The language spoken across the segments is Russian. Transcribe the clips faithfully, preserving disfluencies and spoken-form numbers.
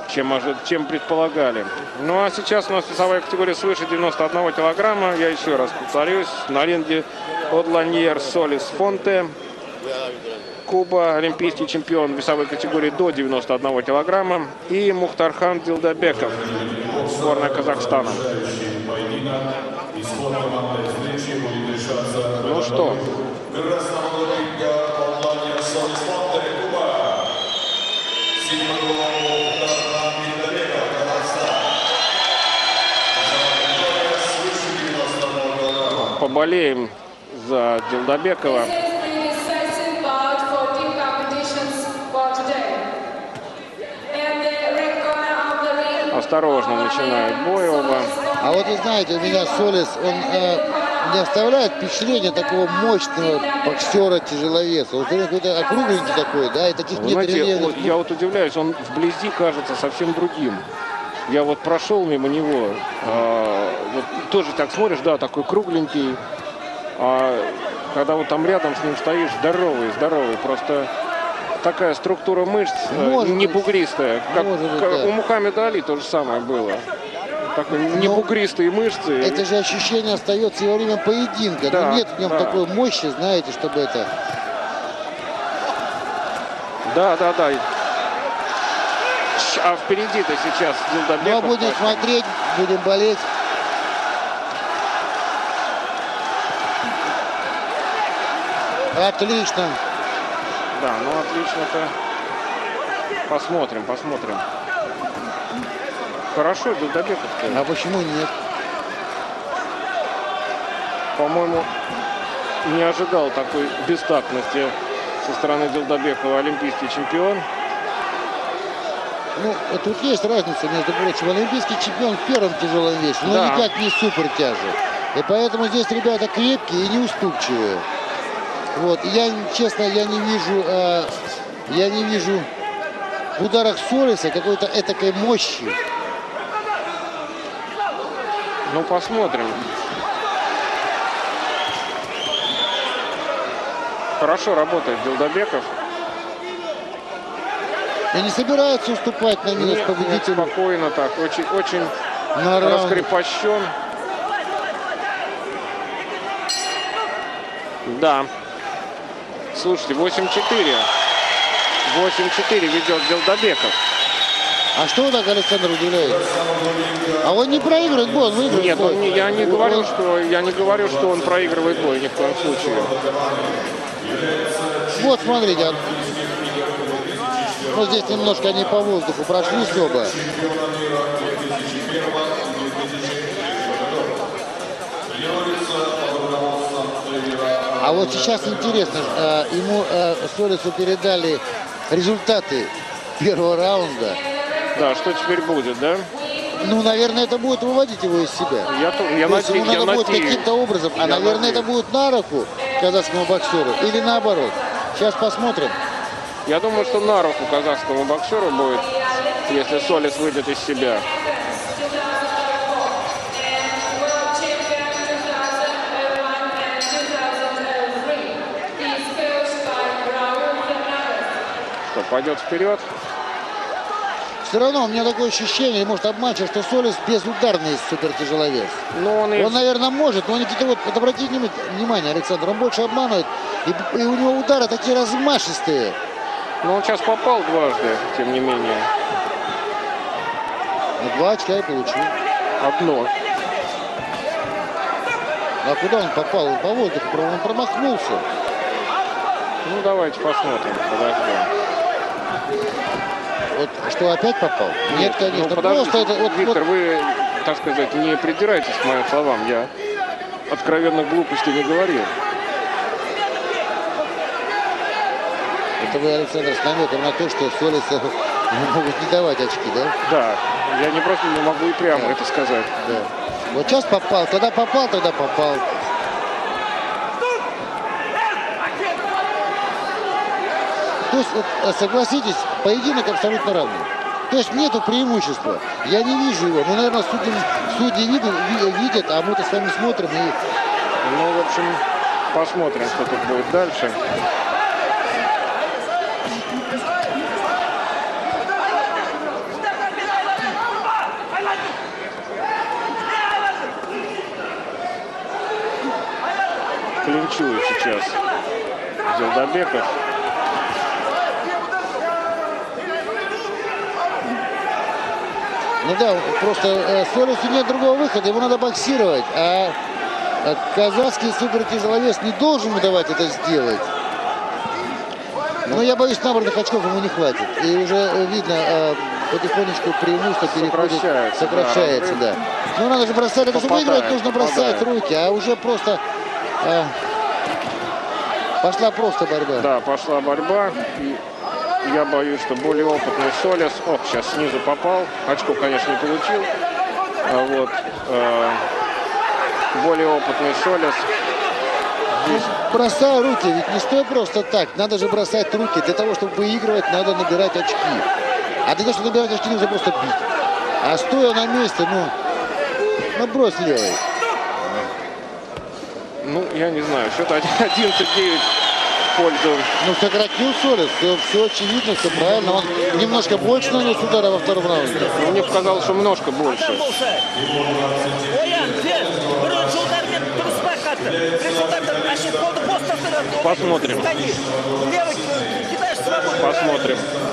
чем, чем предполагали. Ну а сейчас у нас весовая категория свыше девяноста одного килограмма. Я еще раз повторюсь. На ринге Одланьер Солис Фонте. Куба, олимпийский чемпион весовой категории до девяноста одного килограмма. И Мухтархан Дилдабеков, сборная Казахстана. Ну что? Поболеем за Дилдабекова. Осторожно начинает бой оба. А вот вы знаете, у меня Солис, он э, не оставляет впечатление такого мощного боксера-тяжеловеса. Вот он какой-то округленький такой, да, и таких нет. Знаете, вот, я вот удивляюсь, он вблизи кажется совсем другим. Я вот прошел мимо него, э, вот тоже так смотришь, да, такой кругленький. А когда вот там рядом с ним стоишь, здоровый, здоровый, просто такая структура мышц, может не бугристая. Как, быть, как да. У Мухаммеда Али то же самое было. Такой не бугристые мышцы. Это же ощущение остается и во время поединка. Да, но нет в нем да. такой мощи, знаете, чтобы это... Да, да, да. А впереди-то сейчас Дилдабеков. Ну, будем смотреть, будем болеть. Отлично. Да, ну отлично-то. Посмотрим, посмотрим. Хорошо, Дилдабеков-то. А почему нет? По-моему, не ожидал такой бестактности со стороны Дилдабекова олимпийский чемпион. Ну, тут есть разница, между прочим. Олимпийский чемпион в первом тяжелом весе, но да. никак не супер тяжел. И поэтому здесь ребята крепкие и неуступчивые. Вот, я, честно, я не вижу, э, я не вижу в ударах Солиса какой-то этакой мощи. Ну, посмотрим. Хорошо работает Дилдабеков. И не собирается уступать на минус победителю. Нет, спокойно так, очень, очень раскрепощен. Да. Слушайте, восемь-четыре. восемь-четыре ведет Дилдабеков. А что так Александр удивляется? А он не проигрывает бой, он выигрывает Нет, бой. он не, я не говорю, что я не говорю, что он проигрывает бой ни в коем случае. Вот смотрите, ну здесь немножко они по воздуху прошлись оба. А вот сейчас интересно, ему Солису передали результаты первого раунда. Да, что теперь будет, да? Ну, наверное, это будет выводить его из себя. Я, я То есть ему надеюсь, надо будет каким-то образом, а, я наверное, надеюсь. это будет на руку казахскому боксеру или наоборот. Сейчас посмотрим. Я думаю, что на руку казахскому боксеру будет, если Солис выйдет из себя. Что, пойдет вперед? Все равно у меня такое ощущение, может обманчиво, что Солис безударный супертяжеловес. Ну, он, и... он, наверное, может, но он где-то вот, вот обратите внимание, Александр, он больше обманывает, и, и у него удары такие размашистые. Но он сейчас попал дважды, тем не менее. Ну, два очка и получил. Одно. А куда он попал? По воздуху, он промахнулся. Ну, давайте посмотрим, подождем. Вот что, опять попал? Нет, Нет конечно. Ну, подождите, просто это, вот, Виктор, вот... вы, так сказать, не придирайтесь к моим словам. Я откровенных глупостей не говорил. Это вы, Александр, с намеком на то, что Солису могут не давать очки, да? Да, я не просто не могу и прямо да. это сказать. Да. Вот сейчас попал, когда попал, тогда попал. То есть, вот, согласитесь, поединок абсолютно равный. То есть нету преимущества. Я не вижу его. Ну, наверное, судьи, судьи видят, видят, а мы-то с вами смотрим. И... Ну, в общем, посмотрим, что тут будет дальше. клинчует сейчас Дзюлдабеков. Ну да, просто э, Солису нет другого выхода, ему надо боксировать. А, а казахский супертяжеловес не должен ему давать это сделать. Но я боюсь, набранных очков ему не хватит. И уже э, видно, э, потихонечку преимущество переходит, Сокращается, сокращается, да. да. Но надо же бросать, это чтобы Попадает, выиграть, нужно бросать попадает. руки, а уже просто э, пошла просто борьба. Да, пошла борьба. И я боюсь, что более опытный Солис. Ох, сейчас снизу попал. Очко, конечно, не получил. А вот э, более опытный Солис. Здесь Бросай руки, ведь не стой просто так. Надо же бросать руки. Для того, чтобы выигрывать, надо набирать очки. А для того, чтобы набирать очки, нужно просто бить. А стоя на месте, ну, ну брось левой. ну, я не знаю, счет одиннадцать девять в пользу. Ну, сократил Солис. Все, все очевидно, все правильно. Он немножко больше нанес удара во втором раунде. Мне показалось, что немножко больше. Посмотрим. Посмотрим.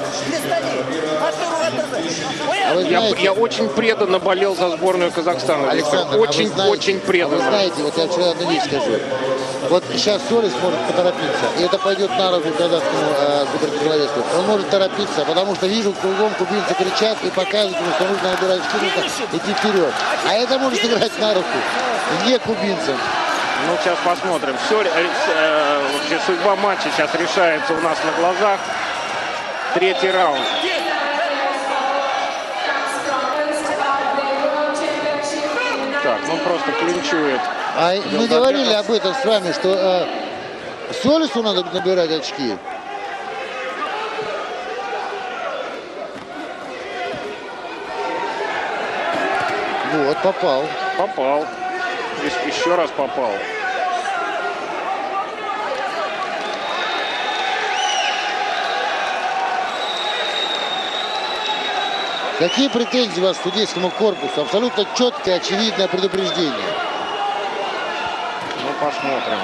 А вы Я, знаете, я очень преданно болел за сборную Казахстана. Александр, очень, а вы знаете, очень а вы преданно. знаете, вот я вчера одну вещь скажу. Вот сейчас Солис может поторопиться, и это пойдет на руку казахскому э, супертяжеловесу. Он может торопиться, потому что вижу, кругом кубинцы кричат и показывают ему, что нужно набирать очки, нужно идти вперед. А это может сыграть на руку не кубинцам. Ну, сейчас посмотрим. Все, э, вообще судьба матча сейчас решается у нас на глазах. Третий раунд. Так, ну просто клинчует. А мы говорили об этом с вами, что э, Солису надо набирать очки. Вот, попал. Попал. Ес- Еще раз попал. Какие претензии у вас к судейскому корпусу? Абсолютно четкое, очевидное предупреждение. Ну, посмотрим.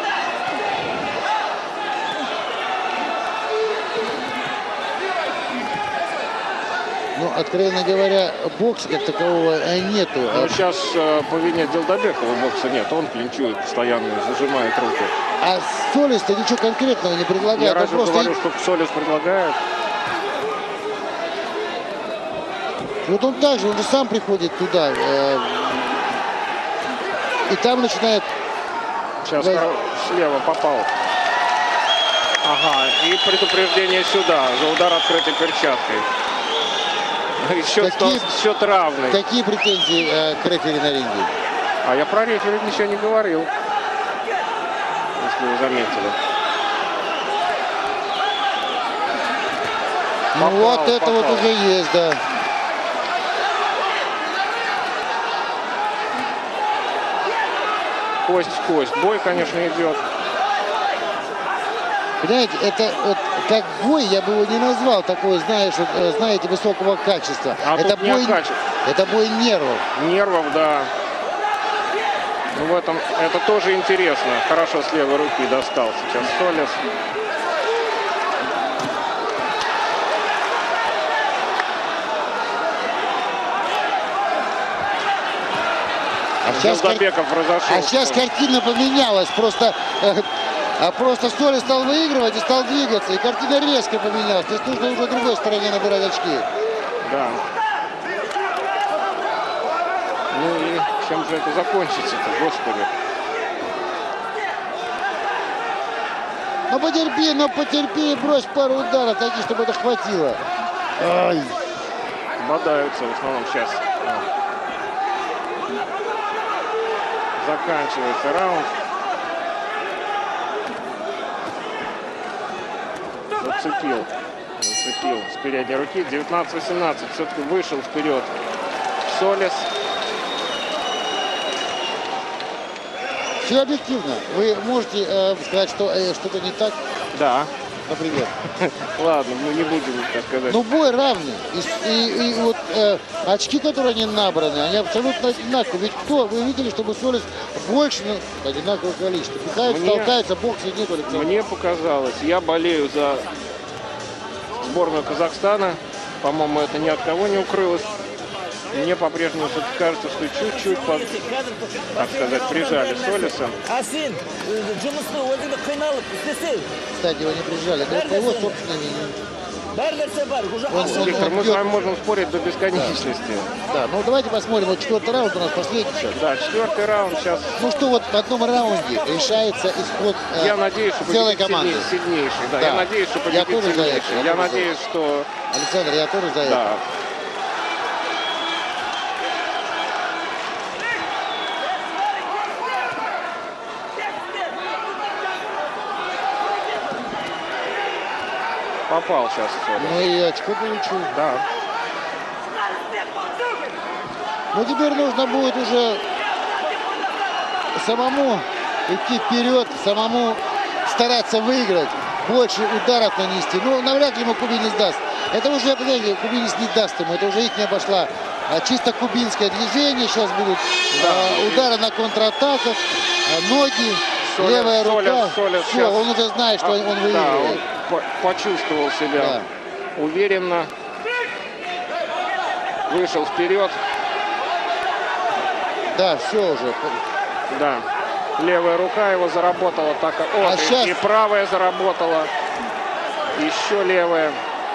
Ну, откровенно говоря, бокса как такового э, нету. Ну, сейчас э, по вине Дзюлдабекова бокса нет. Он клинчует постоянно, зажимает руки. А Солис-то ничего конкретного не Я предлагает. Он разве просто... говорю, что Солис предлагает. Вот он также, он же сам приходит туда. э, И там начинает... Сейчас Воз- слева попал. Ага, и предупреждение сюда за удар открытой перчаткой. И счет, Какие- стал- счет равный. Какие претензии э, к рефери на ринге? А я про рефери ничего не говорил. Если вы заметили. Ну Попал, вот это вот попал. уже есть, да. Кость в кость. Бой, конечно, идет. Понимаете, это вот как бой, я бы его не назвал такой, знаешь, вот, э, знаете, высокого качества. А это тут не бой, о качестве. это бой нервов. Нервов, да. Ну, в этом это тоже интересно. Хорошо с левой руки достал сейчас Солис. А сейчас, кар- Дзюлдабеков разошел. а сейчас картина поменялась, просто, э, а просто Солис стал выигрывать и стал двигаться, и картина резко поменялась. То есть нужно уже другой стороне набирать очки. Да. Ну и чем же это закончится-то, господи. Ну потерпи, ну потерпи, и брось пару ударов таких, чтобы это хватило. Ай. Бодаются в основном сейчас. Заканчивается раунд. Зацепил. Зацепил с передней руки. девятнадцать восемнадцать. Все-таки вышел вперед Солис. Все объективно. Вы можете э, сказать, что э, что-то не так? Да. например. Ладно, мы не будем, так сказать. Ну, бой равный. И, и- и вот э, очки, которые они набраны, они абсолютно одинаковые. Ведь кто, вы видели, чтобы Солис больше, ну, одинаковое количество. Пихаются, Мне- толкаются, бокса нет, Александр. Мне показалось, я болею за сборную Казахстана. По-моему, это ни от кого не укрылось. Мне по-прежнему все-таки кажется, что чуть-чуть, под- так сказать, прижали Солиса. А сен жұмысты өзіңді қиналып істесең, Кстати, его не прижали. Это, это его собственная вина. бәр нәрсе бар. Уже Он- асыл. Виктор, мы с бьет. вами можем спорить до бесконечности. Да, ну давайте посмотрим. Вот четвертый раунд у нас последний сейчас. Да, четвертый раунд сейчас. Ну что, вот в одном раунде решается исход э, Я надеюсь, что целой победит команды. сильнейший. сильнейший, да. Да. Я надеюсь, что Я победит тоже за это, сильнейший. я Я тоже за надеюсь, что Александр, я тоже за это. да. Попал сейчас. Ну и очко получил. Да. Ну теперь нужно будет уже самому идти вперед, самому стараться выиграть, больше ударов нанести. Ну, навряд ли ему кубинец даст. Это уже, понимаете, кубинец не даст ему, это уже их не обошла. А чисто кубинское движение, сейчас будут Да. а, удары на контратаках, а, ноги, Солис, левая рука. Солис, Солис Все, сейчас- он уже знает, что А, он да, выигрывает. он по- почувствовал себя Да. уверенно. Вышел вперед. Да, все уже. Да. Левая рука его заработала. Так, о, А и, щас- и правая заработала. Еще левая.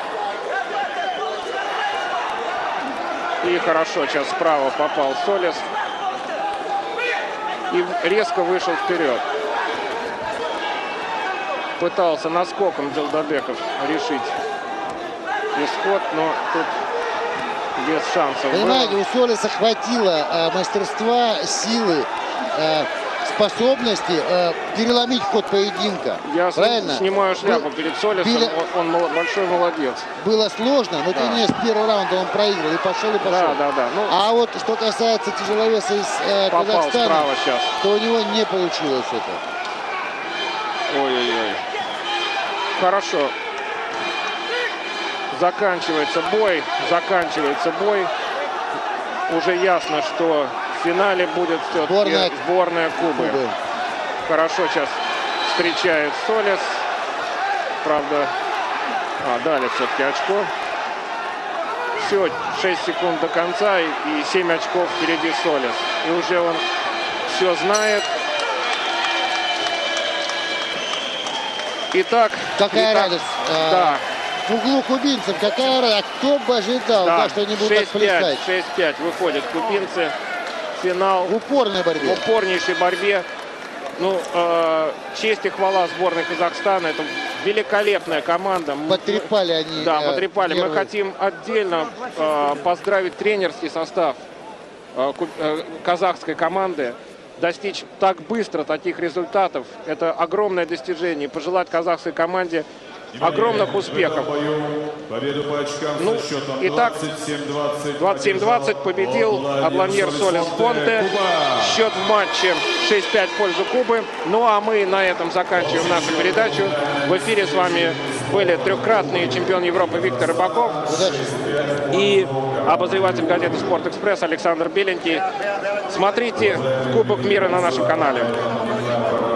И хорошо, сейчас справа попал Солис. И резко вышел вперед. Пытался наскоком Джалдабеков решить исход, но тут без шансов Понимаете, было. у Солиса хватило э, мастерства, силы, э, способности э, переломить ход поединка. Я сни- Правильно? снимаю шляпу Был- перед Солисом, Биле- он, он мол- большой молодец. Было сложно, но Да. тем не менее с первого раунда он проиграл и пошел, и пошел. Да, да, да. Ну, А вот что касается тяжеловеса из э, попал Казахстана, справа сейчас. то у него не получилось это. Ой-ой-ой. Хорошо. Заканчивается бой. Заканчивается бой. Уже ясно, что в финале будет все-таки Сборная- сборная Кубы. Кубы. Хорошо сейчас встречает Солис. Правда, а, дали все-таки очко. Все, шесть секунд до конца и, и семь очков впереди Солис. И уже он все знает. Итак, Какая итак, радость. А, Да, В углу кубинцев какая радость. А кто бы ожидал, да, да, что они будут так шесть пять, плясать. шесть пять выходят кубинцы. Финал В упорной в борьбе. упорнейшей борьбе. Ну, э, честь и хвала сборной Казахстана. Это великолепная команда. Мы- Потрепали они. Да, э, потрепали. Мы нервы. хотим отдельно э, поздравить тренерский состав э, ку- э, казахской команды. Достичь так быстро таких результатов – это огромное достижение. Пожелать казахской команде огромных успехов. Победу по очкам Ну, со счетом итак, двадцать семь двадцать. двадцать семь двадцать победил Адланьер Солис Фонте. Счет в матче шесть пять в пользу Кубы. Ну а мы на этом заканчиваем нашу передачу. В эфире с вами были трехкратный чемпион Европы Виктор Рыбаков и обозреватель газеты «Спорт-Экспресс» Александр Беленький. Смотрите Кубок мира на нашем канале.